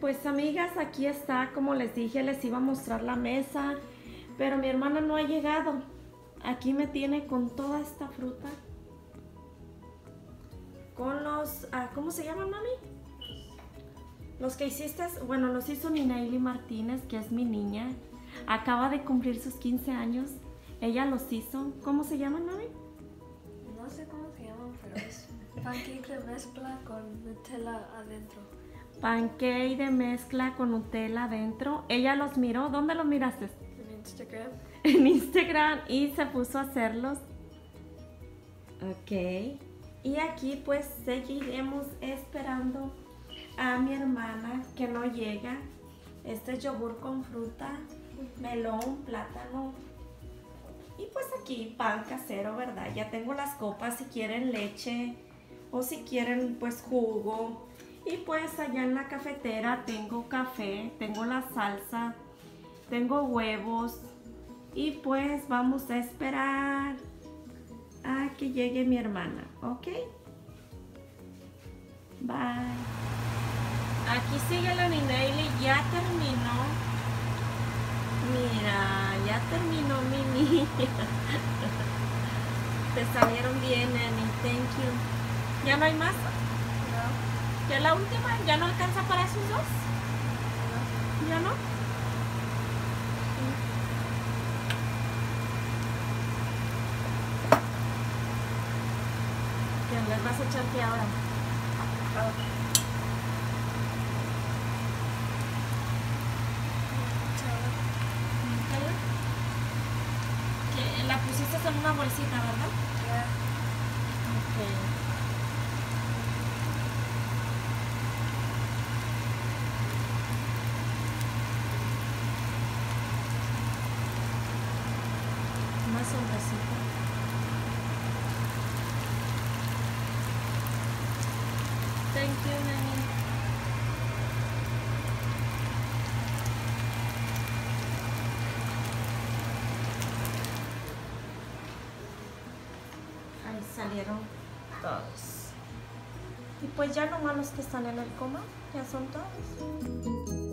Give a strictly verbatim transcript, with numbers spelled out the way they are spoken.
Pues amigas, aquí está, como les dije, les iba a mostrar la mesa, pero mi hermana no ha llegado. Aquí me tiene con toda esta fruta. Con los, ah, ¿cómo se llaman, mami? Los que hiciste, bueno, los hizo Ninelli Martínez, que es mi niña. Acaba de cumplir sus quince años. Ella los hizo. ¿Cómo se llaman, mami? No sé cómo se llaman, pero es pancake de mezcla con Nutella adentro. Pancake de mezcla con Nutella adentro. Ella los miró. ¿Dónde los miraste? En Instagram. En Instagram, y se puso a hacerlos. Ok. Y aquí pues seguiremos esperando a mi hermana que no llega. Este es yogur con fruta, melón, plátano. Y pues aquí pan casero, ¿verdad? Ya tengo las copas si quieren leche o si quieren pues jugo. Y pues allá en la cafetera tengo café, tengo la salsa, tengo huevos. Y pues vamos a esperar a que llegue mi hermana, ¿ok? Bye. Aquí sigue la Ninelli, ya terminó. Mira, ya terminó mi niña. Te salieron bien, Annie, thank you. ¿Ya no hay más? No. ¿Ya la última? ¿Ya no alcanza para esos dos? No. ¿Ya no? ¿Qué les vas a echar qué ahora? Oh. Que la pusiste en una bolsita, ¿verdad? Yeah. Ok. Más hombrecita. Thank you, Nani. Ahí salieron todos. Y pues ya nomás los que están en el coma, ya son todos.